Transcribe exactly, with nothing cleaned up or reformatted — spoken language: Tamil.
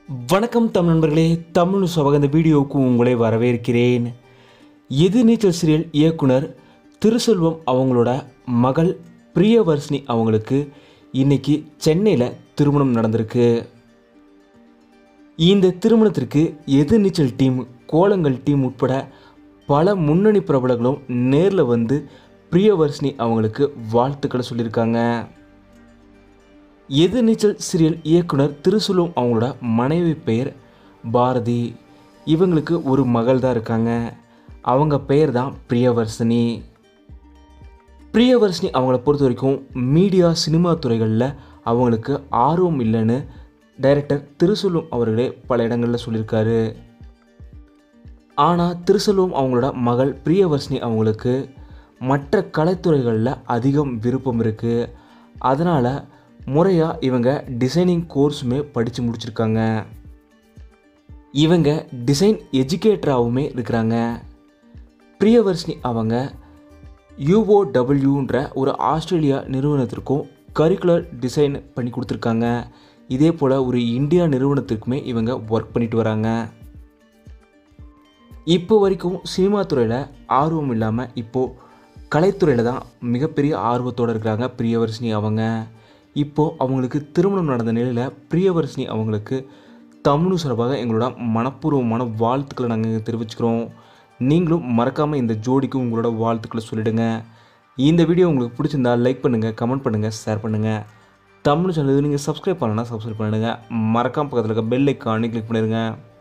வணக்கம் தமிழ் நண்பர்களே, தமிழ் சபக இந்த வீடியோவுக்கு உங்களை வரவேற்கிறேன். எதிர்நீச்சல் சீரியல் இயக்குனர் திருசெல்வம் அவங்களோட மகள் பிரியவர்ஷினி அவங்களுக்கு இன்னைக்கு சென்னையில் திருமணம் நடந்திருக்கு. இந்த திருமணத்திற்கு எதிர்நீச்சல் டீம், கோலங்கள் டீம் உட்பட பல முன்னணி பிரபலங்களும் நேரில் வந்து பிரியவர்ஷினி அவங்களுக்கு வாழ்த்துக்களை சொல்லியிருக்காங்க. எதிர்நீச்சல் சீரியல் இயக்குனர் திருசெல்வம் அவங்களோட மனைவி பெயர் பாரதி. இவங்களுக்கு ஒரு மகள் தான் இருக்காங்க. அவங்க பெயர் தான் பிரியவர்ஷினி. பிரியவர்ஷினி அவங்கள பொறுத்த வரைக்கும் மீடியா சினிமா துறைகளில் அவங்களுக்கு ஆர்வம் இல்லைன்னு டைரக்டர் திருசெல்வம் அவர்களே பல இடங்களில் சொல்லியிருக்காரு. ஆனால் திருசெல்வம் அவங்களோட மகள் பிரியவர்ஷினி அவங்களுக்கு மற்ற கலைத்துறைகளில் அதிகம் விருப்பம் இருக்குது. அதனால் முறையாக இவங்க டிசைனிங் கோர்ஸுமே படித்து முடிச்சிருக்காங்க. இவங்க டிசைன் எஜுகேட்டராகவுமே இருக்கிறாங்க. பிரியவர்ஷினி அவங்க யூஓடபிள்யூன்ற ஒரு ஆஸ்திரேலியா நிறுவனத்திற்கும் கரிக்குலர் டிசைன் பண்ணி கொடுத்துருக்காங்க. இதே போல் ஒரு இந்தியா நிறுவனத்திற்குமே இவங்க ஒர்க் பண்ணிட்டு வராங்க. இப்போ வரைக்கும் சினிமா துறையில் ஆர்வம் இல்லாமல் இப்போது கலைத்துறையில் தான் மிகப்பெரிய ஆர்வத்தோடு இருக்கிறாங்க பிரியவர்ஷினி அவங்க. இப்போது அவங்களுக்கு திருமணம் நடந்த நிலையில் பிரியவர்ஷினி அவங்களுக்கு தமிழ் சார்பாக எங்களோட மனப்பூர்வமான வாழ்த்துக்களை நாங்கள் தெரிவிச்சுக்கிறோம். நீங்களும் மறக்காமல் இந்த ஜோடிக்கு உங்களோட வாழ்த்துக்களை சொல்லிவிடுங்க. இந்த வீடியோ உங்களுக்கு பிடிச்சிருந்தால் லைக் பண்ணுங்கள், கமெண்ட் பண்ணுங்கள், ஷேர் பண்ணுங்கள். தமிழ் சேனல் நீங்கள் சப்ஸ்கிரைப் பண்ணலன்னா சப்ஸ்கிரைப் பண்ணிடுங்க. மறக்காமல் பக்கத்தில் இருக்க பெல் ஐக்கானே கிளிக் பண்ணிடுங்க.